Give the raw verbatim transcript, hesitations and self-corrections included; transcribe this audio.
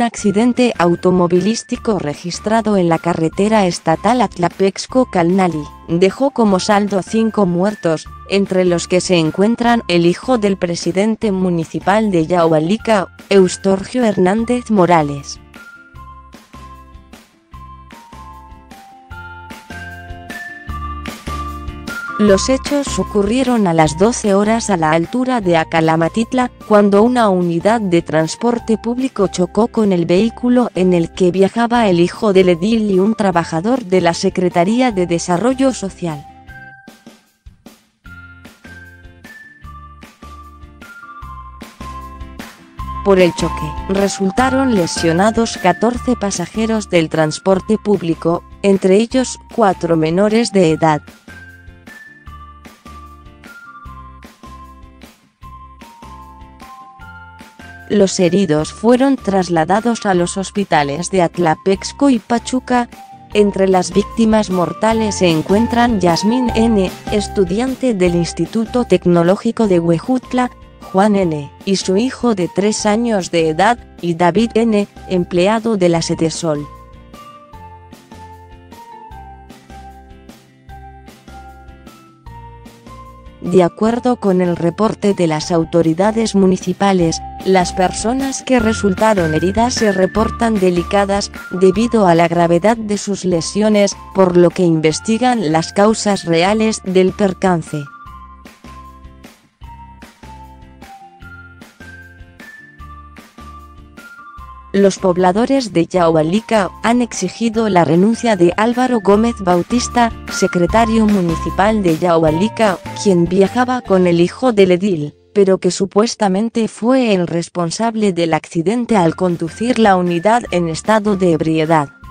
accidente automovilístico registrado en la carretera estatal Atlapexco-Calnali dejó como saldo cinco muertos, entre los que se encuentran el hijo del presidente municipal de Yahualica, Eustorgio Hernández Morales. Los hechos ocurrieron a las doce horas a la altura de Acalamatitla, cuando una unidad de transporte público chocó con el vehículo en el que viajaba el hijo del edil y un trabajador de la Secretaría de Desarrollo Social. Por el choque, resultaron lesionados catorce pasajeros del transporte público, entre ellos cuatro menores de edad. Los heridos fueron trasladados a los hospitales de Atlapexco y Pachuca. Entre las víctimas mortales se encuentran Yasmín N., estudiante del Instituto Tecnológico de Huejutla, Juan N., y su hijo de tres años de edad, y David N., empleado de la Sedesol. De acuerdo con el reporte de las autoridades municipales, las personas que resultaron heridas se reportan delicadas, debido a la gravedad de sus lesiones, por lo que investigan las causas reales del percance. Los pobladores de Yahualica han exigido la renuncia de Álvaro Gómez Bautista, secretario municipal de Yahualica, quien viajaba con el hijo del edil, pero que supuestamente fue el responsable del accidente al conducir la unidad en estado de ebriedad.